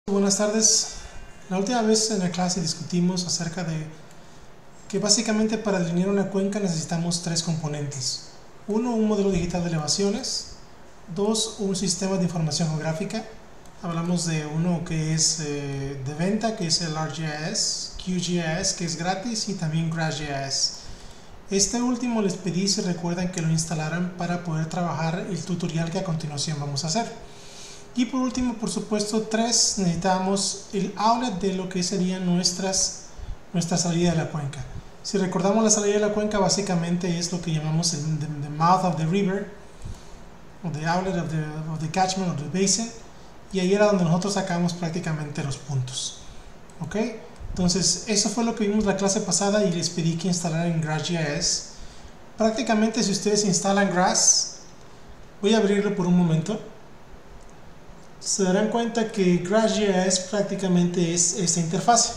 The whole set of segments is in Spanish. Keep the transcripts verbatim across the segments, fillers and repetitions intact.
Buenas tardes. La última vez en la clase discutimos acerca de que básicamente para delinear una cuenca necesitamos tres componentes. Uno, un modelo digital de elevaciones. Dos, un sistema de información geográfica. Hablamos de uno que es eh, de venta, que es el ArcGIS, QGIS, que es gratis, y también GraphGIS. Este último les pedí, si recuerdan, que lo instalaran para poder trabajar el tutorial que a continuación vamos a hacer. Y por último, por supuesto, tres, necesitamos el outlet de lo que sería nuestras, nuestra salida de la cuenca. Si recordamos, la salida de la cuenca básicamente es lo que llamamos el the, the mouth of the river, o the outlet of the, of the catchment, of the basin, y ahí era donde nosotros sacamos prácticamente los puntos. ¿Ok? Entonces, eso fue lo que vimos la clase pasada y les pedí que instalaran GraphGIS. Prácticamente, si ustedes instalan Grass, voy a abrirlo por un momento. Se darán cuenta que GraphGIS prácticamente es esta interfase.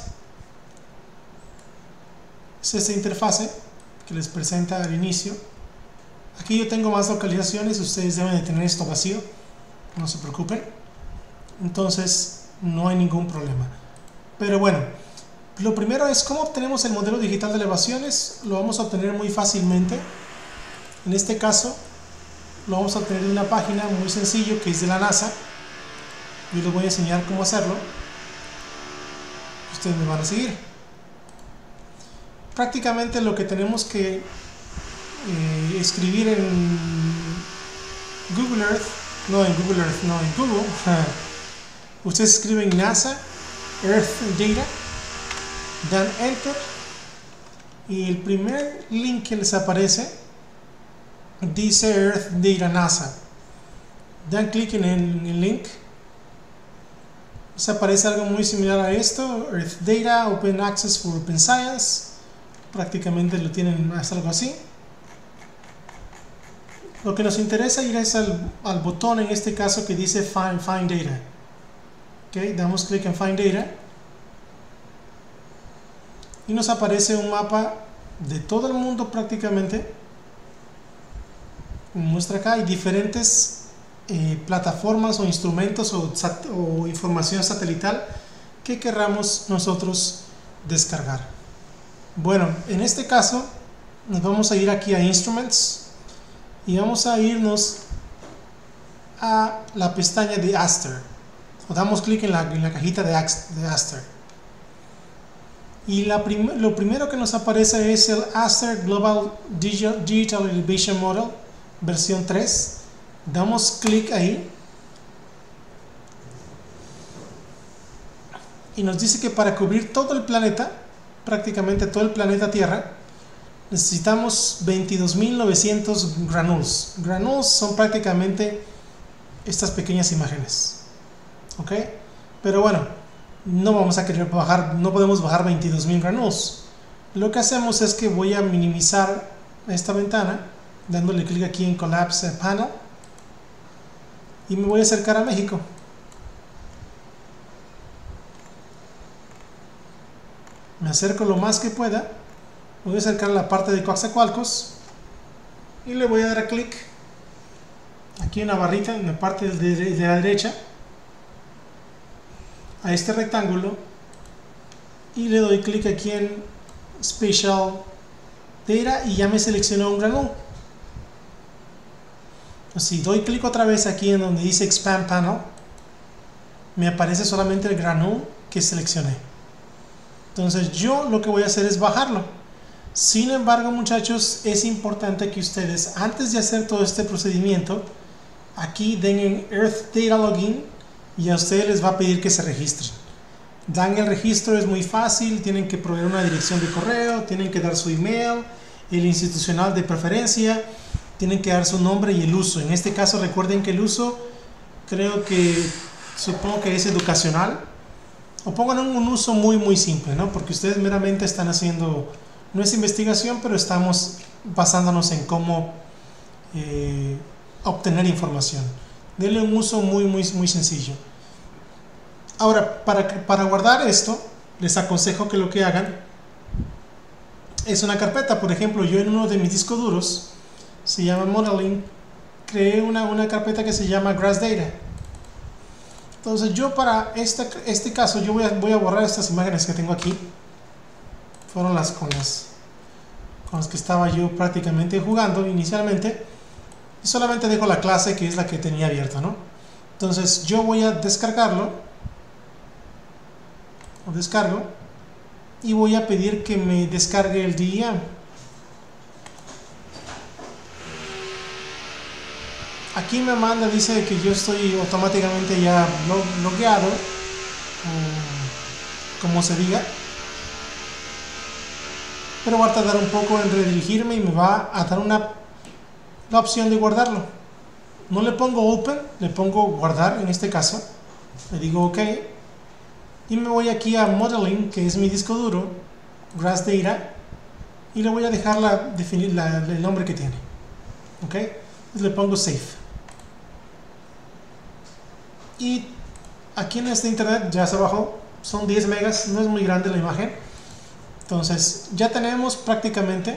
Es esta interfase que les presenta al inicio. Aquí yo tengo más localizaciones, ustedes deben de tener esto vacío, no se preocupen. Entonces no hay ningún problema. Pero bueno, lo primero es cómo obtenemos el modelo digital de elevaciones. Lo vamos a obtener muy fácilmente. En este caso lo vamos a obtener de una página muy sencillo que es de la NASA. Yo les voy a enseñar cómo hacerlo. Ustedes me van a seguir. Prácticamente lo que tenemos que eh, escribir en Google Earth, no en Google Earth, no en Google. Ustedes escriben NASA Earth Data, dan Enter y el primer link que les aparece dice Earth Data NASA. Dan clic en el link. Se aparece algo muy similar a esto, Earth Data, Open Access for Open Science. Prácticamente lo tienen, es algo así. Lo que nos interesa ir es al, al botón, en este caso, que dice Find, Find Data. Okay, damos clic en Find Data y nos aparece un mapa de todo el mundo prácticamente. Muestra acá, hay diferentes Eh, plataformas o instrumentos o, sat o información satelital que querramos nosotros descargar. Bueno, en este caso nos vamos a ir aquí a Instruments y vamos a irnos a la pestaña de Aster, o damos clic en la, en la cajita de, de Aster y la prim lo primero que nos aparece es el Aster Global Digital, Digital Elevation Model versión tres. Damos clic ahí y nos dice que para cubrir todo el planeta, prácticamente todo el planeta Tierra, necesitamos veintidós mil novecientos granules. Granules son prácticamente estas pequeñas imágenes. ¿Ok? Pero bueno, no vamos a querer bajar, no podemos bajar veintidós mil granules. Lo que hacemos es que voy a minimizar esta ventana, dándole clic aquí en Collapse Panel. Y me voy a acercar a México. Me acerco lo más que pueda. Voy a acercar a la parte de Coatzacoalcos y le voy a dar a clic aquí en la barrita, en la parte de, de, de la derecha, a este rectángulo, y le doy clic aquí en Spatial Data y ya me seleccionó un granule. Si doy clic otra vez aquí en donde dice Expand Panel, me aparece solamente el granule que seleccioné. Entonces yo lo que voy a hacer es bajarlo. Sin embargo, muchachos, es importante que ustedes, antes de hacer todo este procedimiento, aquí den en Earth Data Login y a ustedes les va a pedir que se registren. Dan el registro, es muy fácil, tienen que proveer una dirección de correo, tienen que dar su email, el institucional de preferencia, tienen que dar su nombre y el uso. En este caso recuerden que el uso, creo que, supongo que es educacional, o pongan un uso muy muy simple, ¿no? Porque ustedes meramente están haciendo, no es investigación, pero estamos basándonos en cómo eh, obtener información. Denle un uso muy muy muy sencillo. Ahora, para, para guardar esto, les aconsejo que lo que hagan es una carpeta. Por ejemplo, yo en uno de mis discos duros, se llama Modeling, creé una, una carpeta que se llama Grass Data. Entonces yo para este, este caso yo voy a, voy a borrar estas imágenes que tengo aquí. Fueron las con las con las que estaba yo prácticamente jugando inicialmente. Y solamente dejo la clase que es la que tenía abierta, ¿no? Entonces yo voy a descargarlo. Lo descargo. Y voy a pedir que me descargue el D E M. Aquí me manda, dice que yo estoy automáticamente ya logueado, como se diga, pero va a tardar un poco en redirigirme y me va a dar una la opción de guardarlo. No le pongo open, le pongo guardar en este caso, le digo ok y me voy aquí a modeling, que es mi disco duro, Grass Data, y le voy a dejar la, definir la, el nombre que tiene. Ok, entonces le pongo save. Y aquí en este internet ya se bajó, son diez megas, no es muy grande la imagen. Entonces ya tenemos prácticamente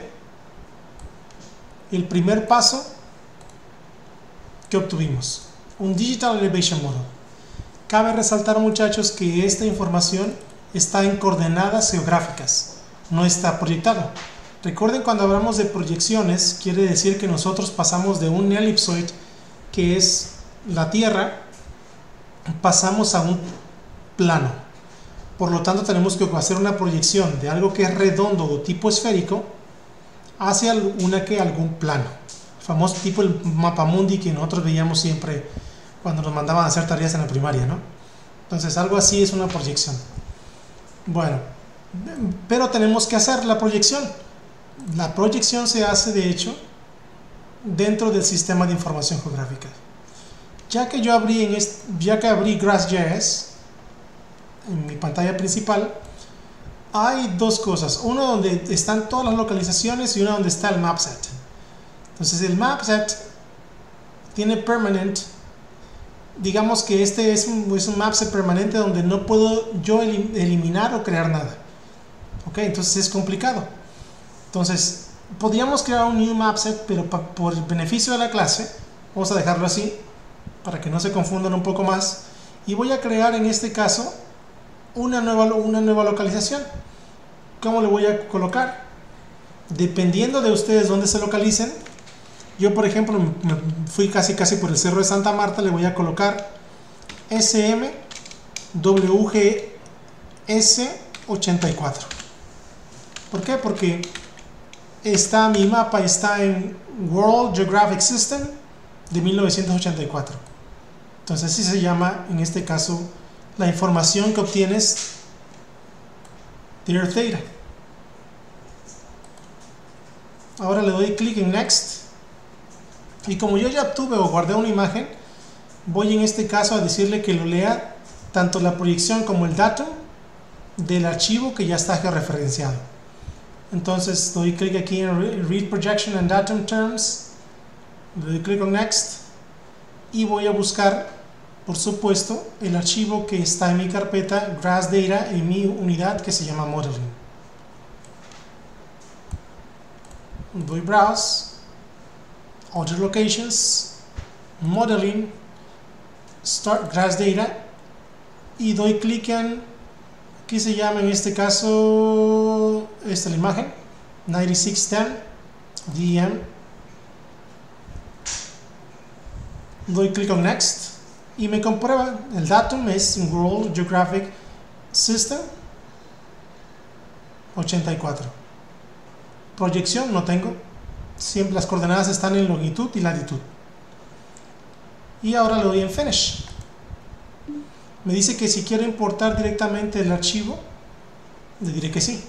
el primer paso que obtuvimos, un Digital Elevation Model. Cabe resaltar, muchachos, que esta información está en coordenadas geográficas, no está proyectado. Recuerden, cuando hablamos de proyecciones, quiere decir que nosotros pasamos de un elipsoid, que es la Tierra, pasamos a un plano. Por lo tanto, tenemos que hacer una proyección de algo que es redondo o tipo esférico hacia una que algún plano. El famoso tipo el mapamundi que nosotros veíamos siempre cuando nos mandaban a hacer tareas en la primaria, ¿no? Entonces, algo así es una proyección. Bueno, pero tenemos que hacer la proyección. La proyección se hace, de hecho, dentro del sistema de información geográfica. Ya que yo abrí, en este, ya que abrí Grass.js en mi pantalla principal, hay dos cosas. Una donde están todas las localizaciones y una donde está el mapset. Entonces el mapset tiene permanent. Digamos que este es un, es un mapset permanente donde no puedo yo elim, eliminar o crear nada. Ok, entonces es complicado. Entonces podríamos crear un new mapset, pero pa, por el beneficio de la clase vamos a dejarlo así para que no se confundan un poco más, y voy a crear en este caso una nueva, una nueva localización. ¿Cómo le voy a colocar? Dependiendo de ustedes dónde se localicen. Yo, por ejemplo, me fui casi casi por el Cerro de Santa Marta, le voy a colocar S M W G S ochenta y cuatro. ¿Por qué? Porque está, mi mapa está en World Geographic System de mil novecientos ochenta y cuatro. Entonces así se llama, en este caso, la información que obtienes de Earth Data. Ahora le doy clic en Next. Y como yo ya obtuve o guardé una imagen, voy en este caso a decirle que lo lea tanto la proyección como el datum del archivo que ya está georreferenciado. Entonces doy clic aquí en Read Projection and Datum Terms, le doy clic en Next y voy a buscar, por supuesto, el archivo que está en mi carpeta Grass Data en mi unidad que se llama Modeling. Doy Browse, Other Locations, Modeling, Start Grass Data y doy clic en, aquí se llama en este caso, esta es la imagen, noventa y seis diez D E M. Doy clic en Next y me comprueba el datum es World Geographic System ochenta y cuatro. Proyección no tengo, siempre las coordenadas están en longitud y latitud. Y ahora le doy en Finish. Me dice que si quiero importar directamente el archivo, le diré que sí.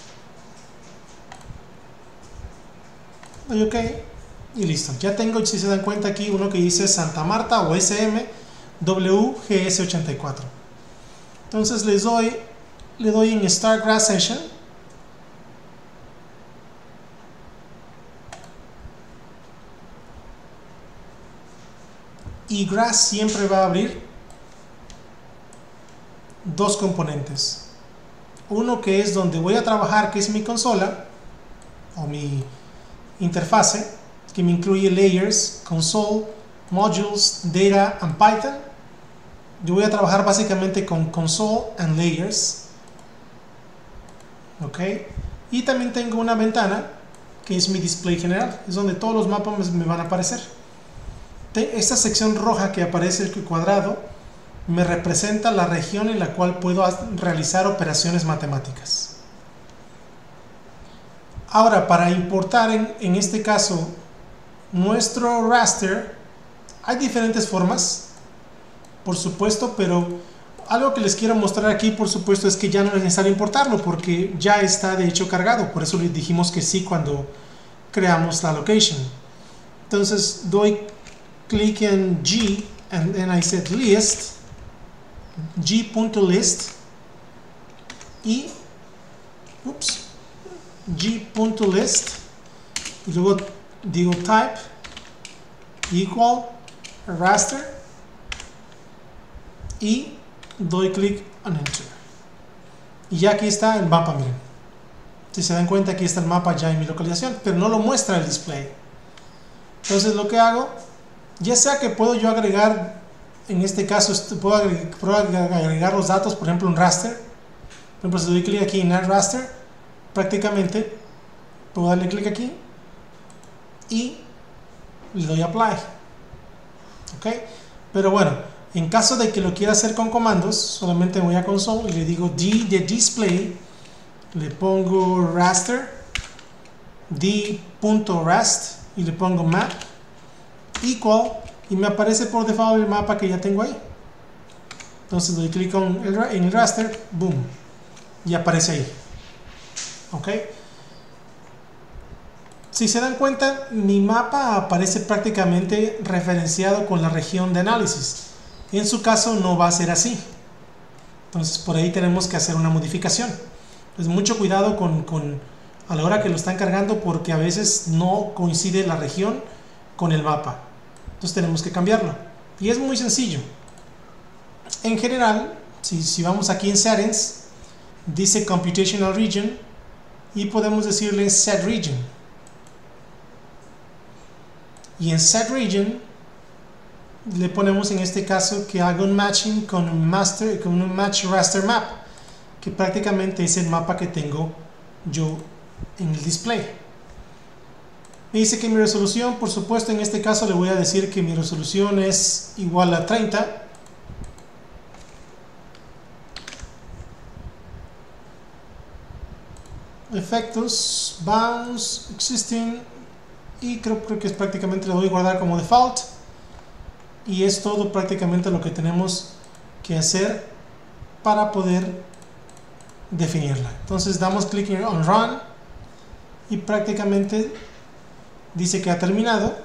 Doy OK y listo. Ya tengo, si se dan cuenta, aquí uno que dice Santa Marta o S M W G S ochenta y cuatro. Entonces les doy, le doy en Start Grass Session. Y Grass siempre va a abrir dos componentes. Uno que es donde voy a trabajar, que es mi consola o mi interfase, que me incluye layers, console, modules, data and Python. yo voy a trabajar básicamente con Console and Layers. Ok, y también tengo una ventana que es mi display general, es donde todos los mapas me van a aparecer. Esta sección roja que aparece el cuadrado me representa la región en la cual puedo realizar operaciones matemáticas. Ahora, para importar en, en este caso nuestro raster, hay diferentes formas, por supuesto, pero algo que les quiero mostrar aquí, por supuesto, es que ya no es necesario importarlo porque ya está de hecho cargado. Por eso les dijimos que sí cuando creamos la location. Entonces doy clic en G and then I set list, G.list y ups, G.list y luego digo type equal raster y doy clic en enter y ya aquí está el mapa. Miren, si se dan cuenta, aquí está el mapa ya en mi localización, pero no lo muestra el display. Entonces lo que hago, ya sea que puedo yo agregar, en este caso puedo agregar, puedo agregar los datos, por ejemplo un raster. Por ejemplo, si doy clic aquí en add raster, prácticamente puedo darle clic aquí y le doy apply. Ok, pero bueno, en caso de que lo quiera hacer con comandos, solamente voy a console y le digo D de display, le pongo raster, D.rast y le pongo map equal y me aparece por default el mapa que ya tengo ahí. Entonces doy clic en el, en el raster, boom, y aparece ahí. Ok, si se dan cuenta, mi mapa aparece prácticamente referenciado con la región de análisis. En su caso no va a ser así, entonces por ahí tenemos que hacer una modificación. Entonces mucho cuidado con, con a la hora que lo están cargando, porque a veces no coincide la región con el mapa, entonces tenemos que cambiarlo y es muy sencillo. En general, si, si vamos aquí en settings, dice computational region y podemos decirle set region, y en set region le ponemos en este caso que haga un matching con un master, con un match raster map, que prácticamente es el mapa que tengo yo en el display. Me dice que mi resolución, por supuesto, en este caso le voy a decir que mi resolución es igual a treinta. Efectos, bounds, existing, y creo, creo que es prácticamente, lo voy a guardar como default. Y es todo prácticamente lo que tenemos que hacer para poder definirla. Entonces damos clic en run y prácticamente dice que ha terminado.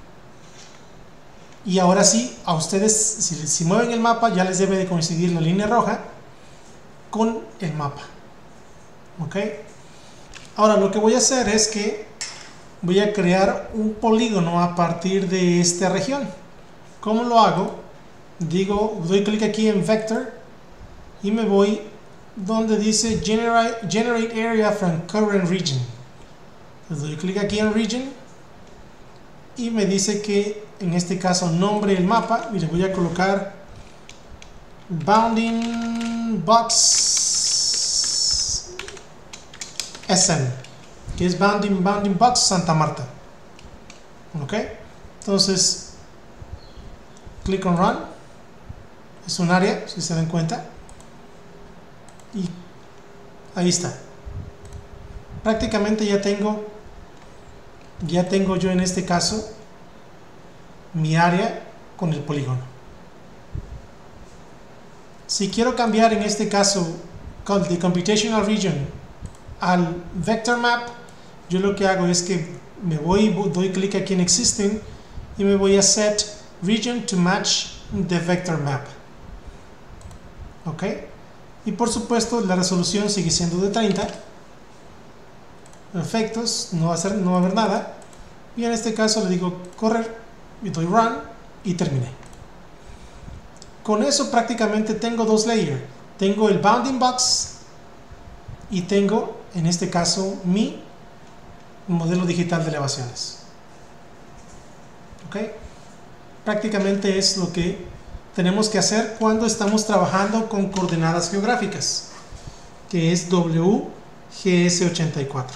Y ahora sí, a ustedes, si, si mueven el mapa, ya les debe de coincidir la línea roja con el mapa. Ok, ahora lo que voy a hacer es que voy a crear un polígono a partir de esta región. ¿Cómo lo hago? Digo, doy clic aquí en Vector y me voy donde dice Generate, generate Area from Current Region. Entonces doy clic aquí en Region y me dice que en este caso nombre el mapa y le voy a colocar Bounding Box S M, que es Bounding, Bounding Box Santa Marta. Ok, entonces clic en Run, es un área, si se dan cuenta, y ahí está. Prácticamente ya tengo, ya tengo yo en este caso mi área con el polígono. Si quiero cambiar en este caso de Computational Region al Vector Map, yo lo que hago es que me voy, doy clic aquí en Existing y me voy a Set Region to match the Vector Map. Ok, y por supuesto la resolución sigue siendo de treinta. Efectos, no va a ser, no va a haber nada, y en este caso le digo correr y doy run y terminé. Con eso prácticamente tengo dos layers, tengo el bounding box y tengo en este caso mi modelo digital de elevaciones. Ok, prácticamente es lo que tenemos que hacer cuando estamos trabajando con coordenadas geográficas, que es W G S ochenta y cuatro.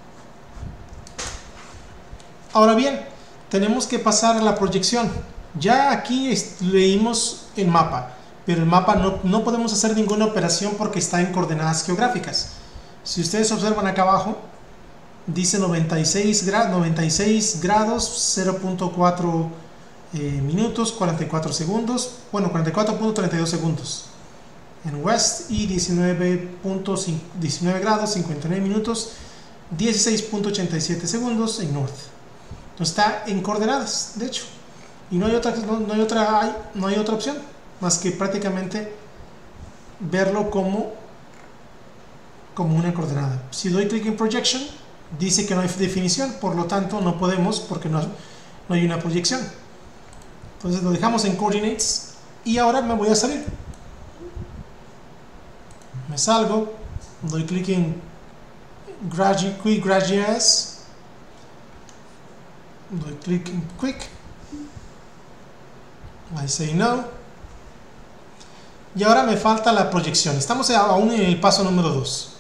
Ahora bien, tenemos que pasar a la proyección. Ya aquí leímos el mapa, pero el mapa no, no podemos hacer ninguna operación porque está en coordenadas geográficas. Si ustedes observan acá abajo, dice noventa y seis, gra noventa y seis grados, cero punto cuatro eh, minutos, cuarenta y cuatro segundos, bueno, cuarenta y cuatro punto treinta y dos segundos en West y diecinueve grados, cincuenta y nueve minutos, dieciséis punto ochenta y siete segundos en North. Entonces está en coordenadas, de hecho, y no hay otra, no, no hay otra, hay, no hay otra opción más que prácticamente verlo como, como una coordenada. Si doy clic en Projection, dice que no hay definición, por lo tanto no podemos porque no, no hay una proyección. Entonces lo dejamos en Coordinates y ahora me voy a salir. Me salgo, doy clic en Quick Graduate, doy clic en Quick, I say no, y ahora me falta la proyección. Estamos aún en el paso número dos.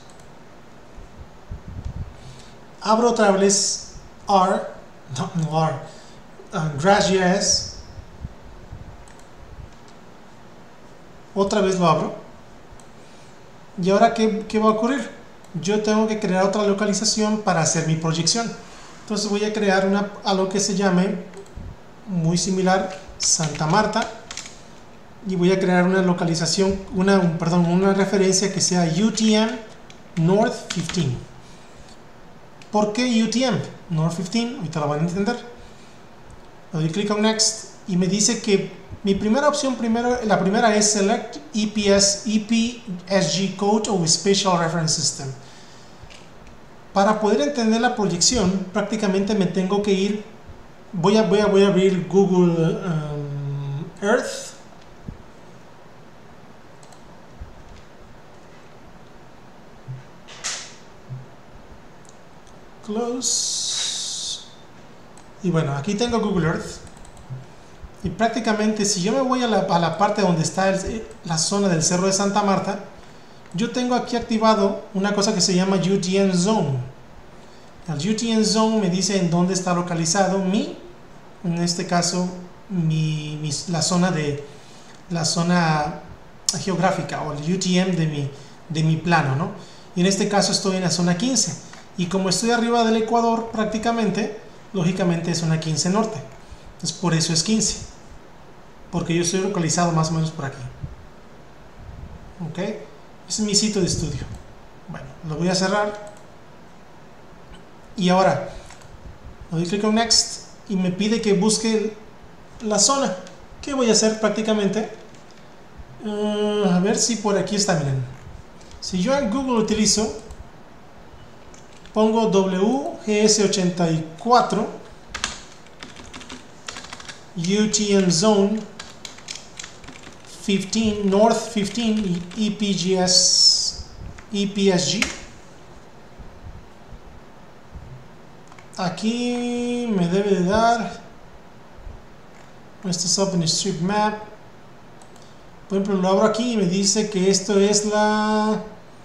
Abro otra vez R, no, no R, uh, Graduate, otra vez lo abro. Y ahora, ¿qué, ¿qué va a ocurrir? Yo tengo que crear otra localización para hacer mi proyección. Entonces voy a crear una, algo que se llame, muy similar, Santa Marta. Y voy a crear una localización, una, un, perdón, una referencia que sea U T M North quince. ¿Por qué U T M North quince? Ahorita lo van a entender. Le doy clic en Next y me dice que mi primera opción, primero, la primera es Select E P S, E P S G Code o Spatial Reference System. Para poder entender la proyección, prácticamente me tengo que ir, voy a, voy a, voy a abrir Google um, Earth. Close. Y bueno, aquí tengo Google Earth. Y prácticamente si yo me voy a la, a la parte donde está el, la zona del Cerro de Santa Marta, yo tengo aquí activado una cosa que se llama U T M Zone. El U T M Zone me dice en dónde está localizado mi, en este caso, mi, mi, la zona de la zona geográfica o el U T M de mi, de mi plano, ¿no? Y en este caso estoy en la zona quince. Y como estoy arriba del Ecuador prácticamente, lógicamente es zona quince norte. Entonces por eso es quince. Porque yo estoy localizado más o menos por aquí. Ok, ese es mi sitio de estudio. Bueno, lo voy a cerrar y ahora le doy clic en Next y me pide que busque la zona. ¿Qué voy a hacer prácticamente? Uh, a ver si por aquí está. Miren, si yo en Google utilizo, pongo W G S ochenta y cuatro U T M Zone quince, North quince y E P G S, E P S G. Aquí me debe de dar, esto es OpenStreetMap. Por ejemplo, lo abro aquí y me dice que esto es la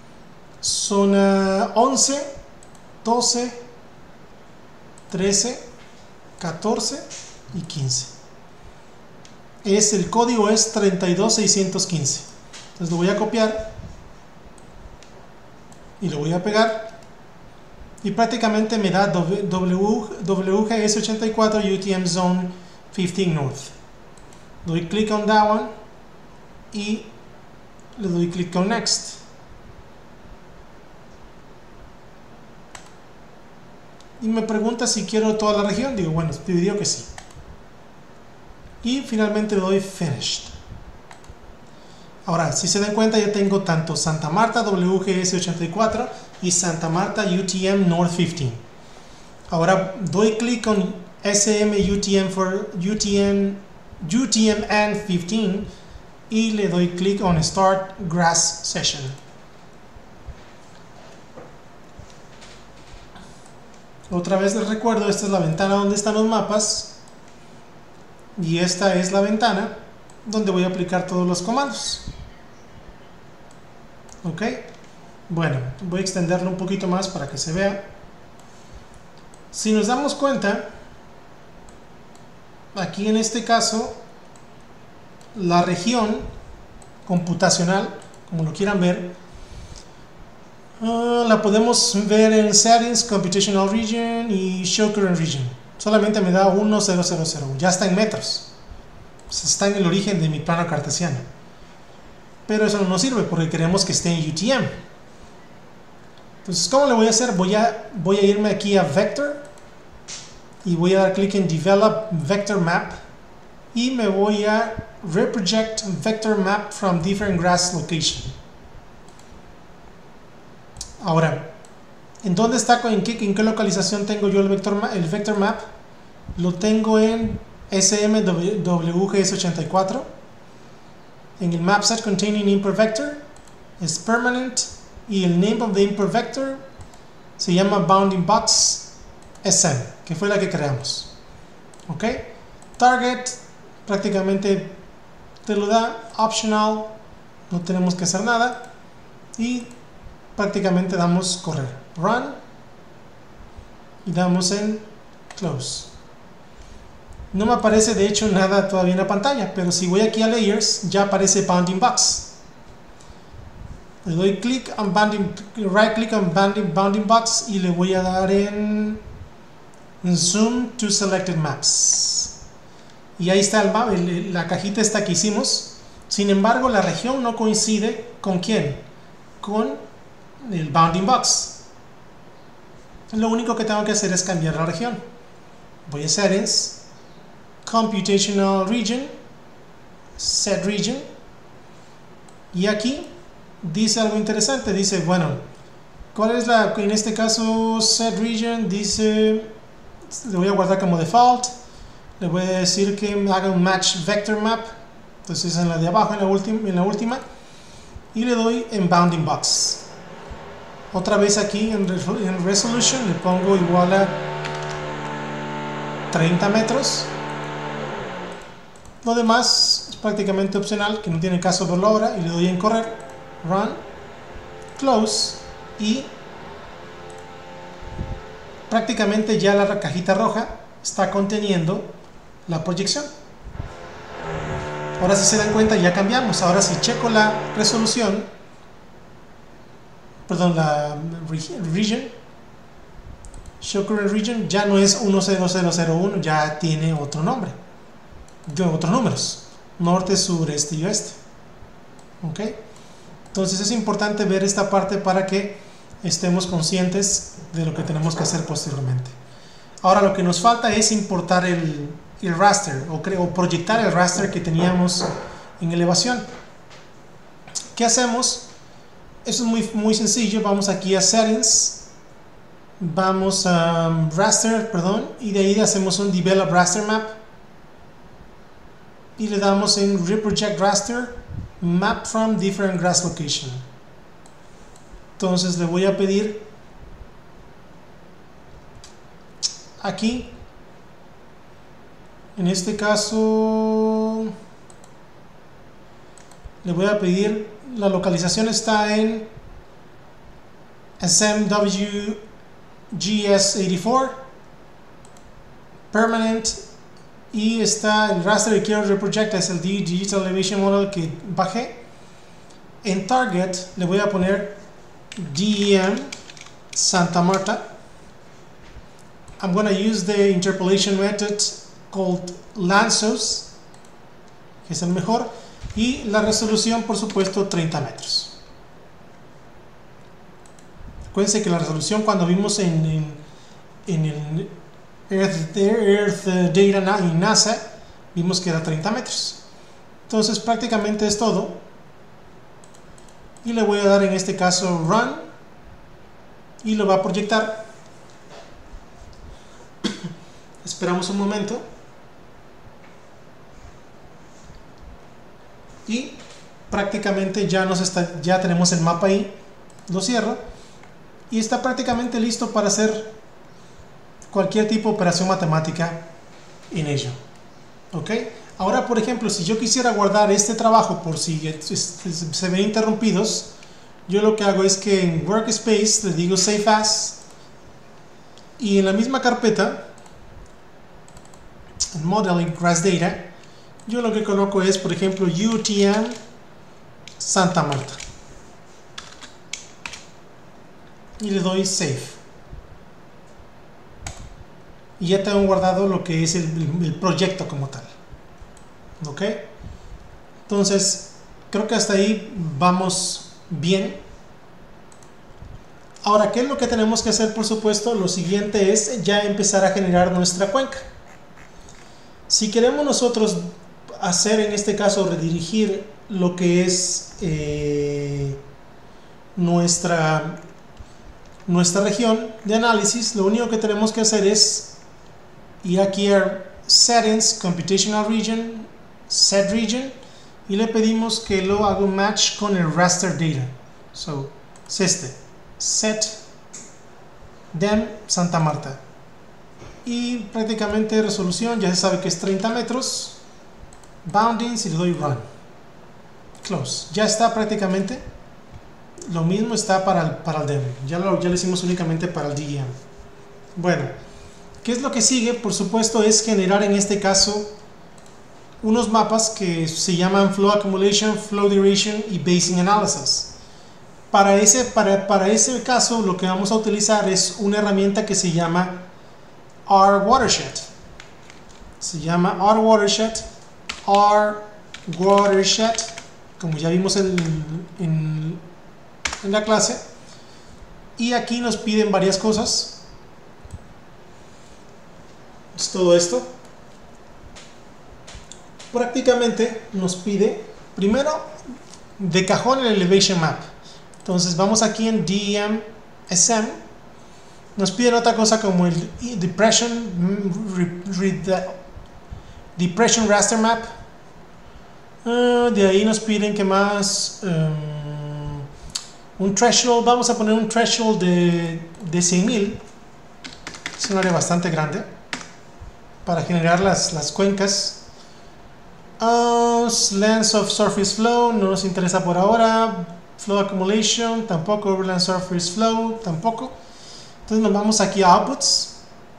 zona once, doce, trece, catorce y quince. Es, el código es treinta y dos seiscientos quince. Entonces lo voy a copiar y lo voy a pegar y prácticamente me da W G S ochenta y cuatro U T M Zone quince North. Doy clic on that one y le doy clic on Next. Y me pregunta si quiero toda la región. Digo, bueno, te diría que sí. Y finalmente le doy Finished. Ahora, si se dan cuenta, ya tengo tanto Santa Marta W G S ochenta y cuatro y Santa Marta U T M North quince. Ahora doy clic con S M U T M for U T M U T M and quince y le doy clic on Start Grass Session. Otra vez les recuerdo, esta es la ventana donde están los mapas y esta es la ventana donde voy a aplicar todos los comandos. Ok, bueno, voy a extenderlo un poquito más para que se vea. Si nos damos cuenta, aquí en este caso la región computacional, como lo quieran ver, uh, la podemos ver en Settings, Computational Region y Show Current Region. Solamente me da uno cero cero cero, ya está en metros, pues está en el origen de mi plano cartesiano, pero eso no nos sirve porque queremos que esté en U T M. Entonces, ¿cómo le voy a hacer? Voy a, voy a irme aquí a Vector y voy a dar clic en Develop Vector Map y me voy a Reproject Vector Map from Different Grass Location. Ahora, ¿en dónde está? ¿En qué, en qué localización tengo yo el vector, el vector Map? Lo tengo en S M W G S ochenta y cuatro, en el Map Set Containing Import Vector, es Permanent y el Name of the Import Vector se llama Bounding Box S M, que fue la que creamos. Ok, Target prácticamente te lo da, Optional, no tenemos que hacer nada y prácticamente damos correr, Run y damos en Close. No me aparece de hecho nada todavía en la pantalla, pero si voy aquí a Layers ya aparece Bounding Box. Le doy clic en bounding, right click on bounding, bounding Box y le voy a dar en Zoom to Selected Maps. Y ahí está el, el, la cajita esta que hicimos. Sin embargo, la región no coincide con quién, con el Bounding Box. Lo único que tengo que hacer es cambiar la región. Voy a Settings, Computational Region, Set Region, y aquí dice algo interesante. Dice, bueno, ¿cuál es la, en este caso, Set Region? Dice, le voy a guardar como default. Le voy a decir que me haga un Match Vector Map. Entonces en la de abajo, en la última, en la última y le doy en Bounding Box. Otra vez aquí en, en Resolution le pongo igual a treinta metros. Lo demás es prácticamente opcional, que no tiene caso verlo ahora, y le doy en correr, Run, Close, y prácticamente ya la cajita roja está conteniendo la proyección. Ahora si se dan cuenta ya cambiamos. Ahora si checo la resolución, perdón, la region, Show Current Region, ya no es uno cero cero cero uno, ya tiene otro nombre, de otros números, norte, sur, este y oeste. Ok, entonces es importante ver esta parte para que estemos conscientes de lo que tenemos que hacer posteriormente. Ahora lo que nos falta es importar el, el raster o, o proyectar el raster que teníamos en elevación. ¿Qué hacemos? Eso es muy, muy sencillo. Vamos aquí a Settings, vamos a um, Raster, perdón, y de ahí hacemos un Develop Raster Map y le damos en Reproject Raster Map from Different Grass Location. Entonces le voy a pedir aquí, en este caso le voy a pedir, la localización está en S M W G S ochenta y cuatro, Permanent, y está el raster que quiero reproject, es el Digital Elevation Model que bajé. En Target le voy a poner D E M Santa Marta. I'm going to use the interpolation method called Lanczos, que es el mejor, y la resolución, por supuesto, treinta metros. Acuérdense que la resolución, cuando vimos en, en, en el Earth, Earth Data en NASA, vimos que era treinta metros. Entonces prácticamente es todo, y le voy a dar en este caso Run y lo va a proyectar. Esperamos un momento y prácticamente ya nos está, ya tenemos el mapa ahí. Lo cierro y está prácticamente listo para hacer cualquier tipo de operación matemática en ello. Ok, Ahora, por ejemplo, si yo quisiera guardar este trabajo por si se ven interrumpidos, yo lo que hago es que en Workspace le digo Save As, y en la misma carpeta, en Modeling Grass Data, yo lo que coloco es, por ejemplo, U T M Santa Marta. Y le doy Save. Y ya tengo guardado lo que es el, el proyecto como tal. ¿Ok? Entonces, creo que hasta ahí vamos bien. Ahora, ¿qué es lo que tenemos que hacer? Por supuesto, lo siguiente es ya empezar a generar nuestra cuenca. Si queremos nosotros hacer, en este caso, redirigir lo que es eh, nuestra, nuestra región de análisis, lo único que tenemos que hacer es ir aquí a Settings, Computational Region, Set Region, y le pedimos que lo haga un match con el raster data. So, es este, Set Dem Santa Marta. Y prácticamente resolución, ya se sabe que es treinta metros. Boundings, y le doy Run. Close. Ya está prácticamente. Lo mismo está para el, para el demo. Ya lo, ya lo hicimos únicamente para el D E M. Bueno, ¿qué es lo que sigue? Por supuesto es generar en este caso unos mapas que se llaman Flow Accumulation, Flow Duration y Basing Analysis. Para ese, para, para ese caso lo que vamos a utilizar es una herramienta que se llama R Watershed. Se llama R Watershed. R Watershed, como ya vimos en, en, en la clase. Y aquí nos piden varias cosas. Es todo esto. Prácticamente nos pide primero de cajón el Elevation Map. Entonces vamos aquí en D E M S M. Nos piden otra cosa como el Depression, re, re, depression Raster Map. Uh, de ahí nos piden que más um, un threshold. Vamos a poner un threshold de, de cien mil. Es un área bastante grande para generar las, las cuencas. Uh, length of surface flow no nos interesa por ahora. Flow accumulation tampoco. Overland surface flow tampoco. Entonces nos vamos aquí a outputs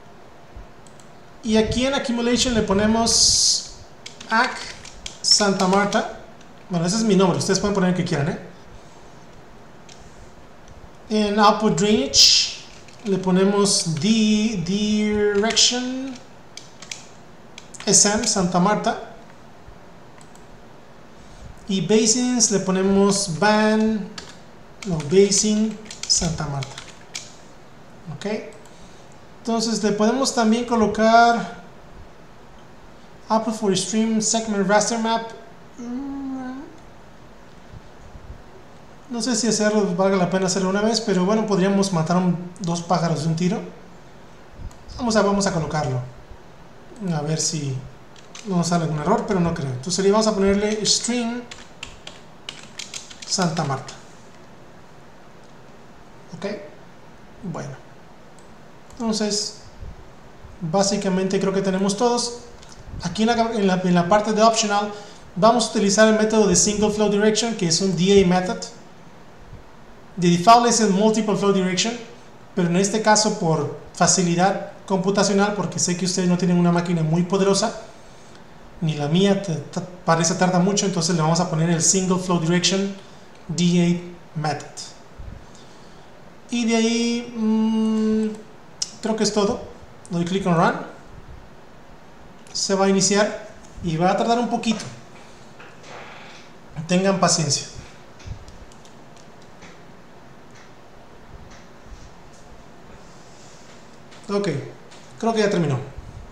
y aquí en accumulation le ponemos A C Santa Marta. Bueno, ese es mi nombre, ustedes pueden poner el que quieran, ¿eh? En output drainage le ponemos D direction S M Santa Marta. Y basins le ponemos ban, no, basin Santa Marta. Ok. Entonces le podemos también colocar output for stream segment raster map. No sé si hacerlo valga la pena hacerlo una vez, pero bueno, podríamos matar un, dos pájaros de un tiro. Vamos a, vamos a colocarlo. A ver si no nos sale algún error, pero no creo. Entonces le vamos a ponerle stream Santa Marta. Ok. Bueno. Entonces, básicamente creo que tenemos todos. Aquí en la, en, la, en la parte de optional vamos a utilizar el método de single flow direction, que es un D A method. De default es el multiple flow direction, pero en este caso por facilidad computacional, porque sé que ustedes no tienen una máquina muy poderosa, ni la mía te, te, parece tarda mucho, entonces le vamos a poner el single flow direction D A method. Y de ahí mmm, creo que es todo. Doy clic en Run. Se va a iniciar y va a tardar un poquito. Tengan paciencia. Ok, creo que ya terminó.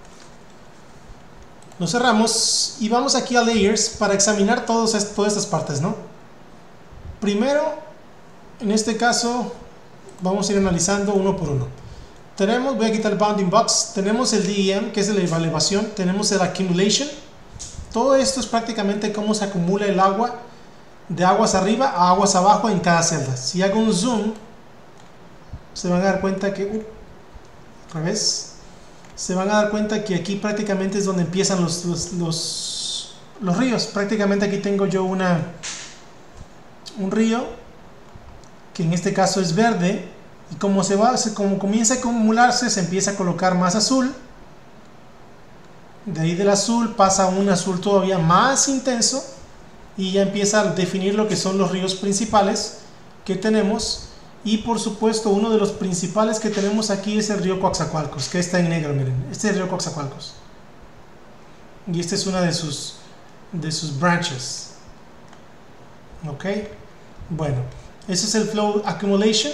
Lo cerramos y vamos aquí a Layers para examinar todos est todas estas partes, ¿no? Primero, en este caso, vamos a ir analizando uno por uno. Tenemos, voy a quitar el Bounding Box, tenemos el D E M, que es la elevación, tenemos el Accumulation. Todo esto es prácticamente cómo se acumula el agua de aguas arriba a aguas abajo en cada celda. Si hago un zoom, se van a dar cuenta que... Uh, otra vez. Se van a dar cuenta que aquí prácticamente es donde empiezan los, los, los, los ríos. Prácticamente aquí tengo yo una, un río que en este caso es verde, y como, se va, como comienza a acumularse, se empieza a colocar más azul. De ahí del azul pasa a un azul todavía más intenso y ya empieza a definir lo que son los ríos principales que tenemos. Y por supuesto uno de los principales que tenemos aquí es el río Coaxacualcos, que está en negro, miren, este es el río Coaxacualcos y esta es una de sus de sus branches. Ok, bueno, ese es el flow accumulation.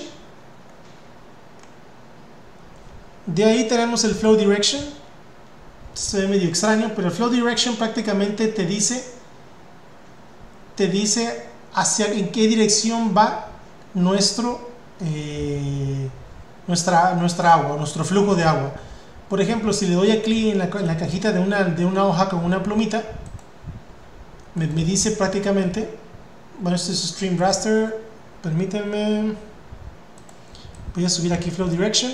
De ahí tenemos el flow direction. Se ve medio extraño, pero el flow direction prácticamente te dice te dice hacia en qué dirección va nuestro eh, nuestra, nuestra agua, nuestro flujo de agua. Por ejemplo, si le doy a clic en la, en la cajita de una, de una hoja con una plumita, me, me dice prácticamente, bueno, este es Stream Raster, permítanme, voy a subir aquí Flow Direction,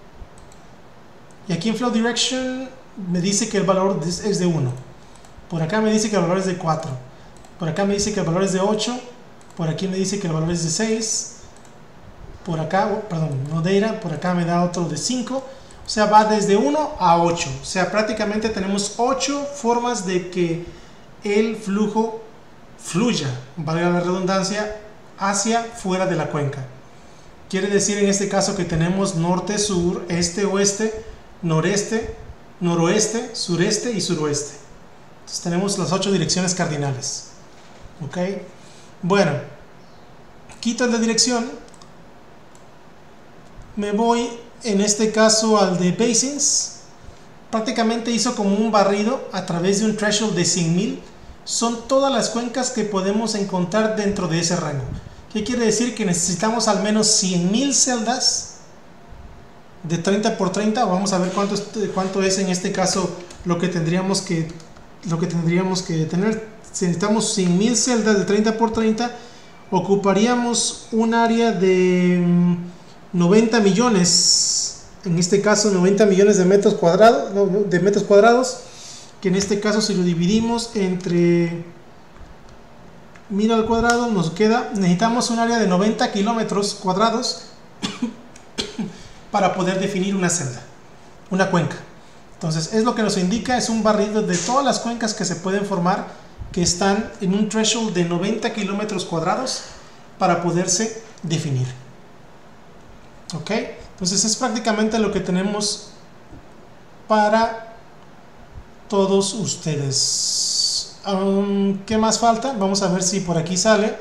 y aquí en Flow Direction me dice que el valor es de uno, por acá me dice que el valor es de cuatro, por acá me dice que el valor es de ocho, por aquí me dice que el valor es de seis, por acá, oh, perdón, no data, por acá me da otro de cinco, o sea, va desde uno a ocho, o sea, prácticamente tenemos ocho formas de que el flujo fluya, valga la redundancia, hacia fuera de la cuenca. Quiere decir en este caso que tenemos norte, sur, este, oeste, noreste, noroeste, sureste y suroeste. Entonces tenemos las ocho direcciones cardinales. Ok, bueno, quito la dirección, me voy en este caso al de basins. Prácticamente hizo como un barrido a través de un threshold de cien mil. Son todas las cuencas que podemos encontrar dentro de ese rango. ¿Qué quiere decir? Que necesitamos al menos cien mil celdas de treinta por treinta. Vamos a ver cuánto es, cuánto es en este caso lo que tendríamos que, lo que, tendríamos que tener. Si necesitamos cien mil celdas de treinta por treinta, ocuparíamos un área de noventa millones, en este caso noventa millones de metros cuadrados, no, de metros cuadrados, que en este caso si lo dividimos entre mil al cuadrado nos queda, necesitamos un área de noventa kilómetros cuadrados para poder definir una celda, una cuenca. Entonces es lo que nos indica, es un barrido de todas las cuencas que se pueden formar, que están en un threshold de noventa kilómetros cuadrados para poderse definir. Ok, entonces es prácticamente lo que tenemos para todos ustedes. Um, ¿qué más falta? Vamos a ver si por aquí sale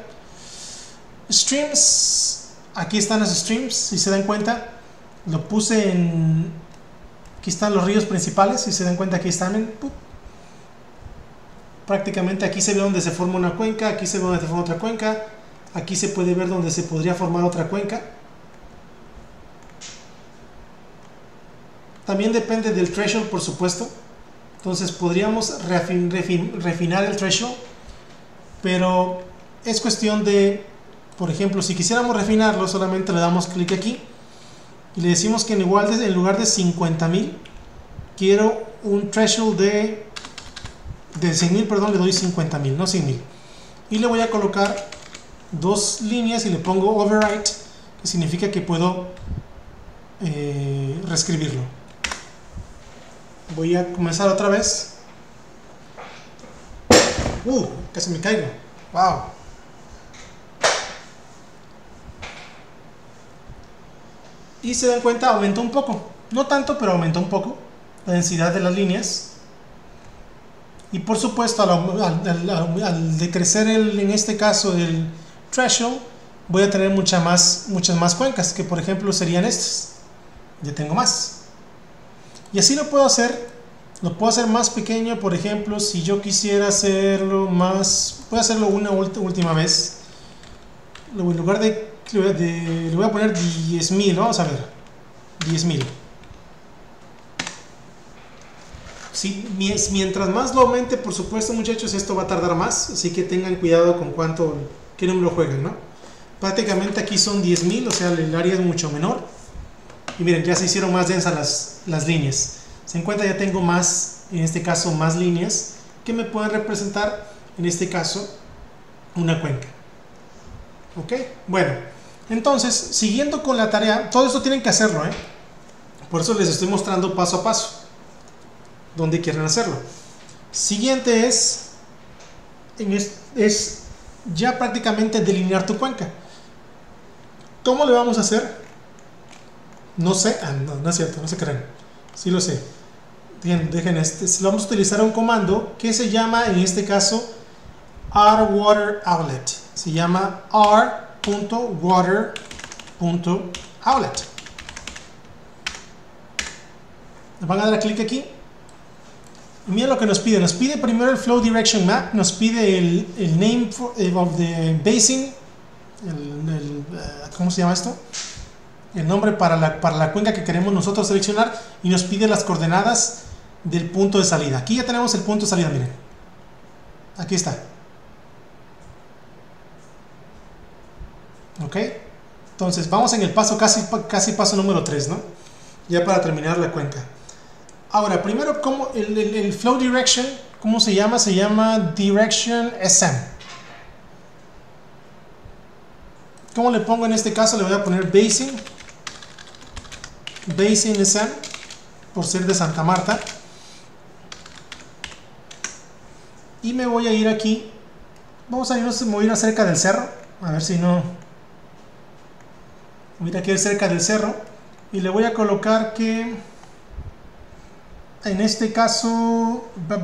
streams. Aquí están los streams, si se dan cuenta lo puse en, aquí están los ríos principales, si se dan cuenta aquí están en, ¡pup! Prácticamente aquí se ve donde se forma una cuenca, aquí se ve donde se forma otra cuenca, aquí se puede ver donde se podría formar otra cuenca. También depende del threshold, por supuesto. Entonces podríamos refin, refin, refinar el threshold, pero es cuestión de, por ejemplo, si quisiéramos refinarlo, solamente le damos clic aquí y le decimos que en, igual de, en lugar de cincuenta mil, quiero un threshold de, de cien mil, perdón, le doy cincuenta mil, no cien mil. Y le voy a colocar dos líneas y le pongo overwrite, que significa que puedo eh, reescribirlo. Voy a comenzar otra vez. Uh, casi me caigo. Wow. Y se dan cuenta, aumentó un poco. No tanto, pero aumentó un poco la densidad de las líneas. Y por supuesto, al, al, al, al decrecer el, en este caso el threshold, voy a tener mucha más, muchas más cuencas, que por ejemplo serían estas. Ya tengo más. Y así lo puedo hacer, lo puedo hacer más pequeño, por ejemplo, si yo quisiera hacerlo más, voy a hacerlo una última vez. En lugar de, de le voy a poner diez mil, vamos a ver, diez mil. Sí, mientras más lo aumente, por supuesto, muchachos, esto va a tardar más, así que tengan cuidado con cuánto, qué número juegan, ¿no? Prácticamente aquí son diez mil, o sea, el área es mucho menor. Y miren, ya se hicieron más densas las, las líneas. Se encuentra, ya tengo más, en este caso, más líneas que me pueden representar, en este caso, una cuenca. Ok, bueno, entonces, siguiendo con la tarea, todo esto tienen que hacerlo, ¿eh? Por eso les estoy mostrando paso a paso dónde quieren hacerlo. Siguiente es, en es, es ya prácticamente delinear tu cuenca. ¿Cómo le vamos a hacer? No sé, ah, no, no es cierto, no se crean, sí lo sé. Bien, dejen este, vamos a utilizar un comando que se llama, en este caso, rWaterOutlet. Se llama r.water.outlet. Le van a dar clic aquí. Y mira lo que nos pide. Nos pide primero el Flow Direction Map. Nos pide el, el name for, of the basin. El, el, ¿Cómo se llama esto? El nombre para la, para la cuenca que queremos nosotros seleccionar. Y nos pide las coordenadas del punto de salida. Aquí ya tenemos el punto de salida, miren. Aquí está. Ok. Entonces vamos en el paso, casi, casi paso número tres, ¿no? Ya para terminar la cuenca. Ahora, primero, ¿cómo, el, el, el Flow Direction, ¿cómo se llama? Se llama Direction S M. ¿Cómo le pongo en este caso? Le voy a poner Basin. Basin S M, por ser de Santa Marta. Y me voy a ir aquí. Vamos a irnos, me voy a ir cerca del cerro. A ver si no... Voy a ir aquí cerca del cerro. Y le voy a colocar que... En este caso...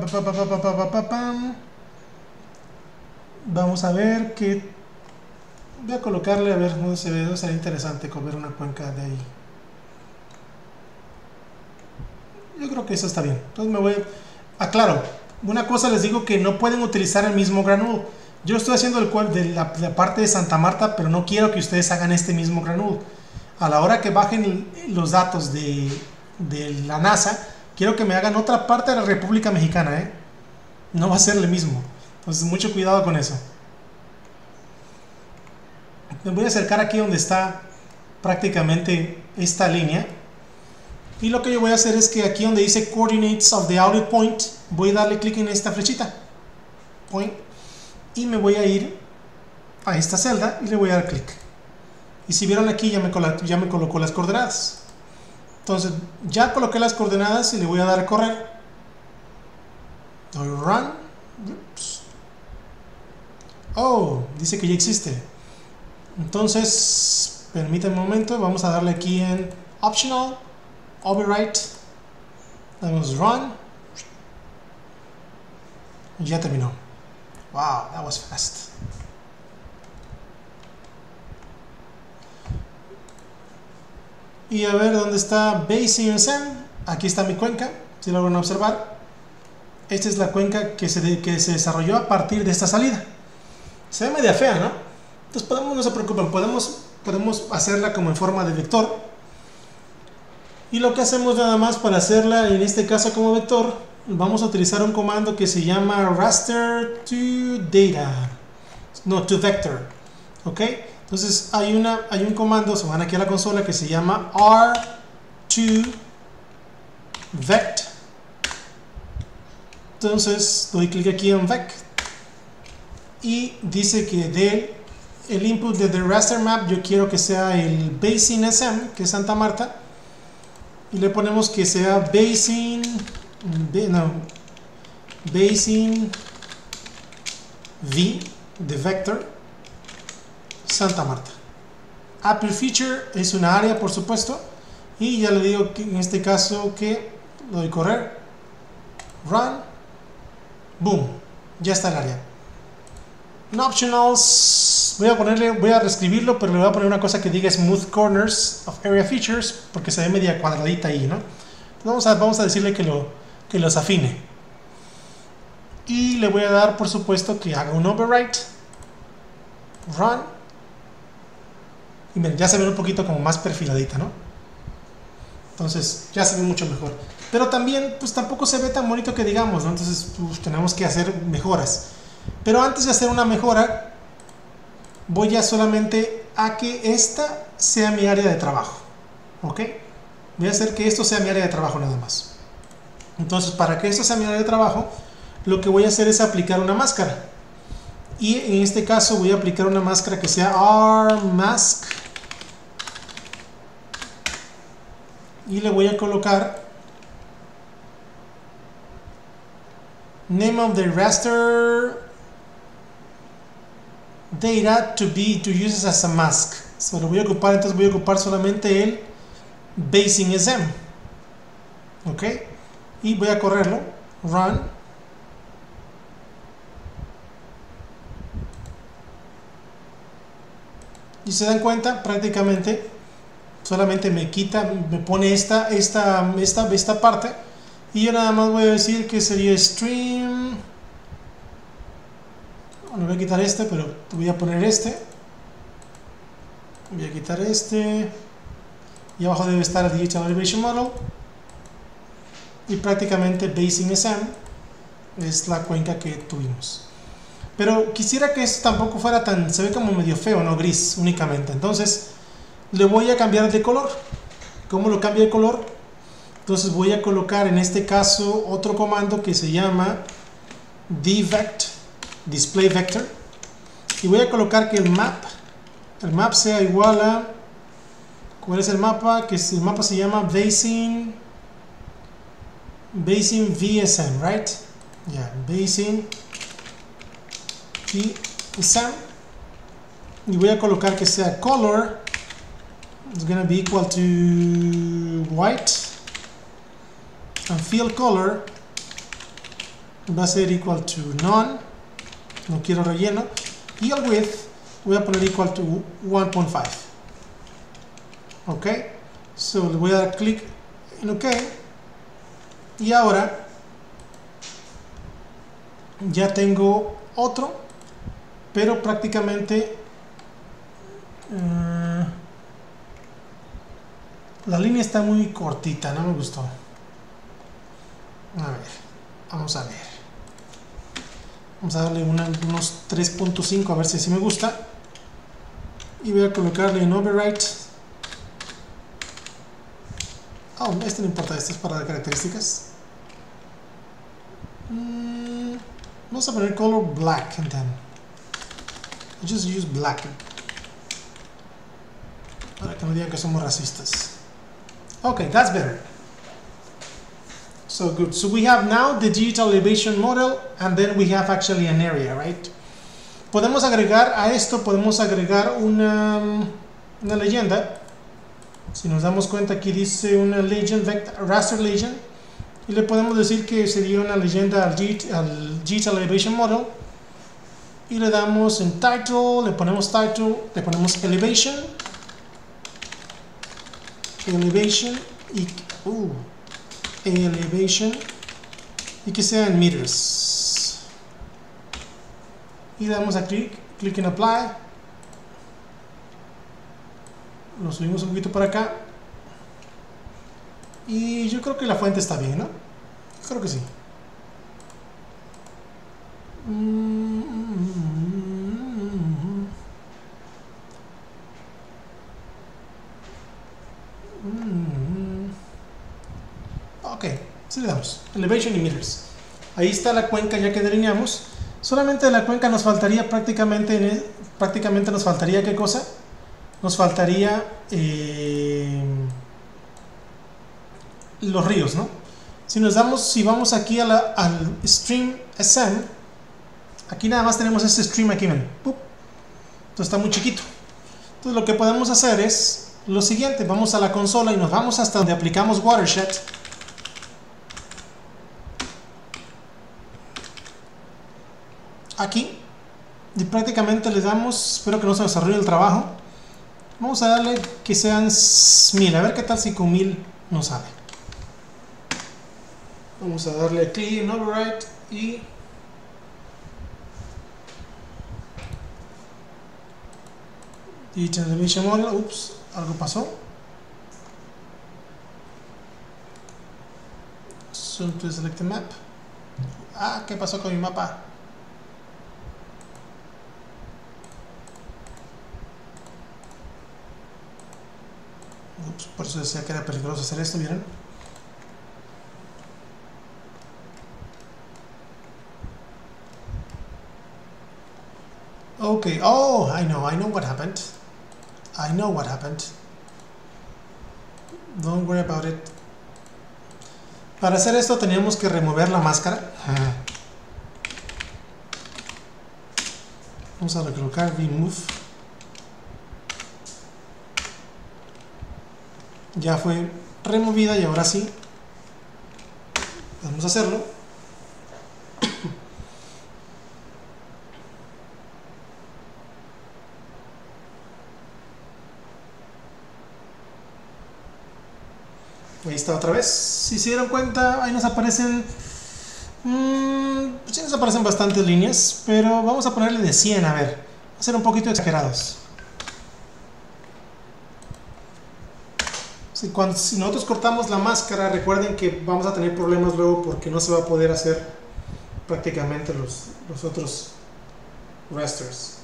Vamos a ver que... Voy a colocarle, a ver, no se ve, sería interesante ver una cuenca de ahí. Yo creo que eso está bien. Entonces me voy... Aclaro, una cosa les digo, que no pueden utilizar el mismo granudo. Yo estoy haciendo el cual de la, la parte de Santa Marta, pero no quiero que ustedes hagan este mismo granudo. A la hora que bajen los datos de, de la NASA, quiero que me hagan otra parte de la República Mexicana, ¿eh? No va a ser el mismo. Entonces, mucho cuidado con eso. Me voy a acercar aquí donde está prácticamente esta línea. Y lo que yo voy a hacer es que aquí donde dice Coordinates of the Outlet Point, voy a darle clic en esta flechita. Point. Y me voy a ir a esta celda y le voy a dar clic. Y si vieron aquí ya me, ya me colocó las coordenadas. Entonces ya coloqué las coordenadas y le voy a dar a correr. Doy run. Oops. Oh, dice que ya existe. Entonces, permítanme un momento. Vamos a darle aquí en Optional, Overwrite. Damos run. Y ya terminó. Wow, that was fast. Y a ver dónde está Basin S M. Aquí está mi cuenca, si lo van a observar. Esta es la cuenca que se, de, que se desarrolló a partir de esta salida. Se ve media fea, ¿no? Entonces podemos, no se preocupen, podemos, podemos hacerla como en forma de vector. Y lo que hacemos nada más para hacerla, en este caso como vector, vamos a utilizar un comando que se llama raster to data. No, to vector. ¿Ok? Entonces hay, una, hay un comando, se van aquí a la consola, que se llama R to vect. Entonces doy clic aquí en vect y dice que de el input de the raster map yo quiero que sea el Basin S M, que es Santa Marta, y le ponemos que sea Basin, no, Basin V de vector Santa Marta. Apple Feature es una área, por supuesto, y ya le digo que en este caso que lo doy correr, run, boom, ya está el área. En optionals voy a ponerle, voy a reescribirlo, pero le voy a poner una cosa que diga Smooth Corners of Area Features, porque se ve media cuadradita ahí, ¿no? Vamos a, vamos a decirle que, lo, que los afine. Y le voy a dar, por supuesto, que haga un overwrite, run. Y miren, ya se ve un poquito como más perfiladita, ¿no? Entonces ya se ve mucho mejor. Pero también, pues tampoco se ve tan bonito que digamos, ¿no? Entonces pues, tenemos que hacer mejoras. Pero antes de hacer una mejora, voy ya solamente a que esta sea mi área de trabajo. ¿Ok? Voy a hacer que esto sea mi área de trabajo nada más. Entonces, para que esto sea mi área de trabajo, lo que voy a hacer es aplicar una máscara. Y en este caso voy a aplicar una máscara que sea rmask. Y le voy a colocar name of the raster data to be to use as a mask. So lo voy a ocupar, entonces voy a ocupar solamente el basing S M. Ok, y voy a correrlo, run. Y se dan cuenta, prácticamente solamente me quita, me pone esta, esta, esta, esta parte. Y yo nada más voy a decir que sería stream. Bueno, voy a quitar este, pero voy a poner este. Voy a quitar este. Y abajo debe estar el Digital Elevation Model. Y prácticamente Basing S M es la cuenca que tuvimos. Pero quisiera que esto tampoco fuera tan, se ve como medio feo, no gris únicamente. Entonces le voy a cambiar de color. ¿Cómo lo cambio de color? Entonces voy a colocar en este caso otro comando que se llama dvect, display vector. Y voy a colocar que el map, el map sea igual a, ¿cuál es el mapa? Que el mapa se llama basing, basing V S M, right? Yeah, basing V S M. Y voy a colocar que sea color is going to be equal to white, and field color va a ser equal to none, no quiero relleno, y el width voy a poner equal to one point five. Ok, so le voy a dar clic en ok, y ahora ya tengo otro, pero prácticamente uh, la línea está muy cortita, no me gustó. A ver, vamos a ver. Vamos a darle una, unos tres punto cinco a ver si así me gusta. Y voy a colocarle en overwrite. Oh, este no importa, este es para las características. Mm, vamos a poner color black and then just use black para que no digan que somos racistas. Okay, that's better. So good. So we have now the digital elevation model, and then we have actually an area, right? Podemos agregar a esto, podemos agregar una, una leyenda. Si nos damos cuenta, aquí dice una legend, vector, raster legend, y le podemos decir que sería una leyenda al, al digital elevation model, y le damos en title, le ponemos title, le ponemos elevation, elevation y uh, elevation y que sea en meters, y damos a clic, clic en apply, lo subimos un poquito para acá y yo creo que la fuente está bien, ¿no? Creo que sí. Ok, sí le damos elevation y meters. Ahí está la cuenca ya que delineamos. Solamente de la cuenca nos faltaría prácticamente, en el, prácticamente nos faltaría ¿qué cosa? Nos faltaría eh, los ríos, ¿no? Si nos damos, si vamos aquí a la, al stream S M, aquí nada más tenemos este stream aquí, ven. Entonces está muy chiquito. Entonces lo que podemos hacer es lo siguiente, vamos a la consola y nos vamos hasta donde aplicamos watershed. Aquí, y prácticamente le damos, espero que no se nos arruine el trabajo, vamos a darle que sean mil, a ver qué tal si con mil nos sale. Vamos a darle clic en override y Digital Elevation Model, ups, algo pasó. Zoom to select the map. Ah, ¿qué pasó con mi mapa? Ups, por eso decía que era peligroso hacer esto, ¿vieron? Ok, oh, I know, I know what happened. I know what happened. Don't worry about it. Para hacer esto teníamos que remover la máscara. Vamos a recolocar remove. Ya fue removida y ahora sí podemos hacerlo. Ahí está otra vez. Si se dieron cuenta, ahí nos aparecen mmm, sí nos aparecen bastantes líneas, pero vamos a ponerle de cien, a ver, va a ser un poquito exagerados. Si, cuando, si nosotros cortamos la máscara, recuerden que vamos a tener problemas luego porque no se va a poder hacer prácticamente los, los otros rasters.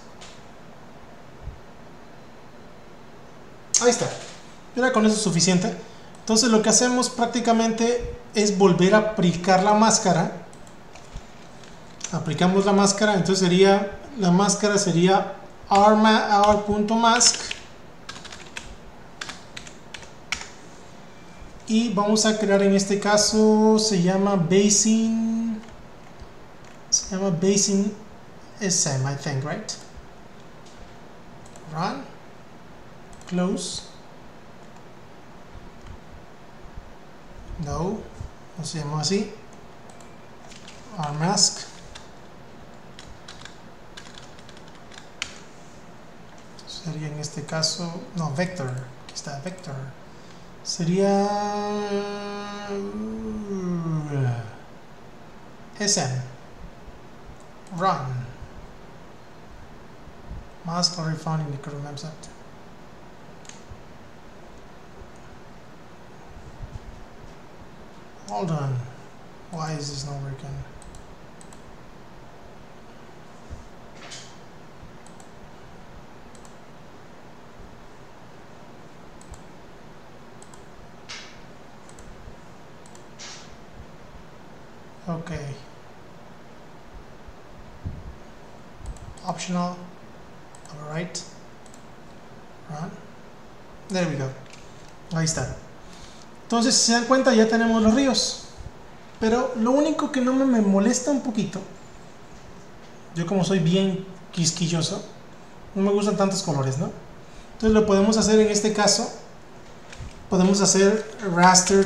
Ahí está. Mira, con eso es suficiente. Entonces lo que hacemos prácticamente es volver a aplicar la máscara. Aplicamos la máscara, entonces sería, la máscara sería r.mask. Y vamos a crear, en este caso se llama basing, se llama basing S M, I think, right? Run, close. No, no se llama así. rmask. Sería en este caso, no, vector. Aquí está, vector. Sería S M. Run. Mask already found in the current map set. Hold on. Why is this not working? Okay. Optional. Alright. Run. There we go. Ahí está. Entonces, si se dan cuenta, ya tenemos los ríos. Pero lo único que no me, me molesta un poquito, yo como soy bien quisquilloso, no me gustan tantos colores, ¿no? Entonces lo podemos hacer en este caso. Podemos hacer raster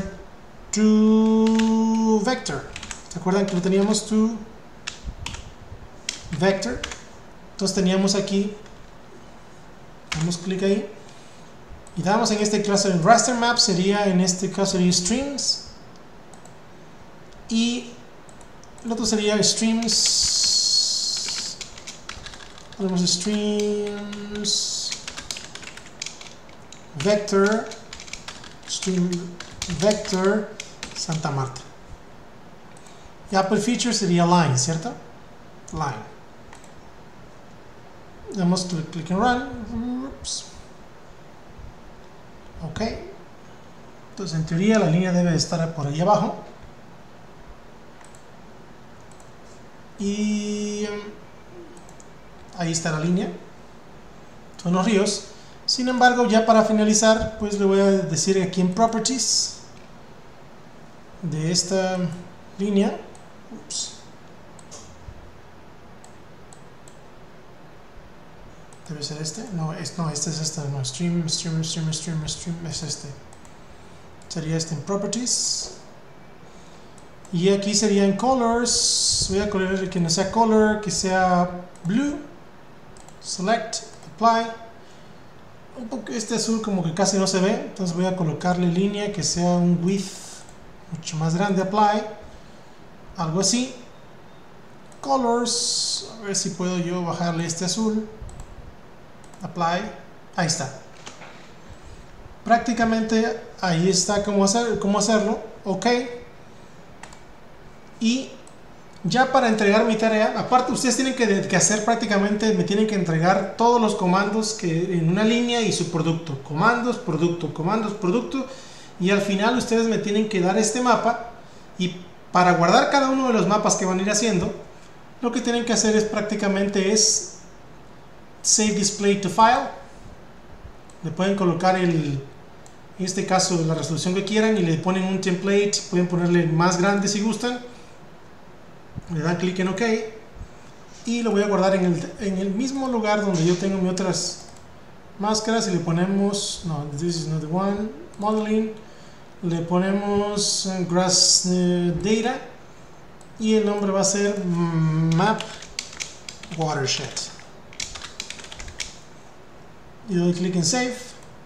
to vector. ¿Se acuerdan que lo teníamos to vector? Entonces teníamos aquí, damos clic ahí y damos en este caso en raster map, sería en este caso sería streams, y el otro sería streams, ponemos streams vector, stream vector Santa Marta. Y Apple Feature sería line, ¿cierto? Line. Damos clic, clic en run. Ups. Ok. Entonces en teoría la línea debe estar por ahí abajo. Y ahí está la línea. Son los ríos. Sin embargo, ya para finalizar, pues le voy a decir aquí en Properties de esta línea. Ups. Debe ser este. No, es, no, este es este. No, stream, stream, stream, stream, stream es este. Sería este en Properties. Y aquí sería en Colors. Voy a colocar que no sea Color, que sea Blue. Select, Apply. Un poco este azul como que casi no se ve. Entonces voy a colocarle línea que sea un width mucho más grande. Apply. Algo así. Colors. A ver si puedo yo bajarle este azul. Apply. Ahí está. Prácticamente ahí está cómo, hacer, cómo hacerlo. Ok. Y ya para entregar mi tarea, aparte ustedes tienen que, que hacer prácticamente, me tienen que entregar todos los comandos que en una línea y su producto. Comandos, producto, comandos, producto. Y al final ustedes me tienen que dar este mapa. Y para guardar cada uno de los mapas que van a ir haciendo, lo que tienen que hacer es prácticamente es Save Display to File. Le pueden colocar el, en este caso, la resolución que quieran y le ponen un template. Pueden ponerle más grande si gustan. Le dan clic en OK y lo voy a guardar en el, en el mismo lugar donde yo tengo mis otras máscaras y le ponemos, no, this is not the one, modeling, le ponemos grass uh, data y el nombre va a ser map watershed y doy clic en save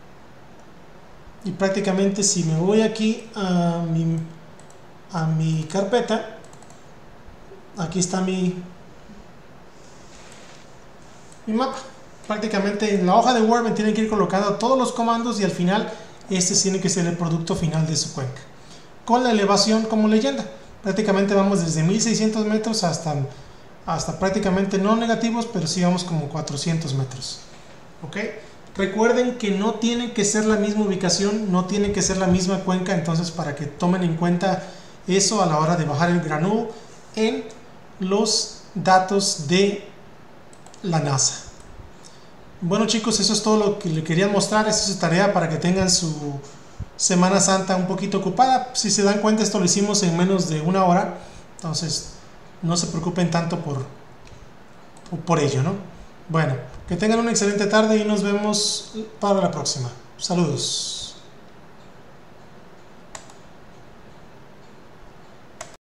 y prácticamente si me voy aquí a mi, a mi carpeta, aquí está mi, mi mapa. Prácticamente en la hoja de Word me tienen que ir colocando todos los comandos y al final este tiene que ser el producto final de su cuenca. Con la elevación como leyenda. Prácticamente vamos desde mil seiscientos metros hasta, hasta prácticamente no negativos, pero sí vamos como cuatrocientos metros. ¿Ok? Recuerden que no tiene que ser la misma ubicación, no tiene que ser la misma cuenca, entonces para que tomen en cuenta eso a la hora de bajar el granule en los datos de la NASA. Bueno chicos, eso es todo lo que les quería mostrar. Esa es su tarea para que tengan su Semana Santa un poquito ocupada. Si se dan cuenta, esto lo hicimos en menos de una hora, entonces no se preocupen tanto por, por ello, ¿no? Bueno, que tengan una excelente tarde y nos vemos para la próxima. Saludos.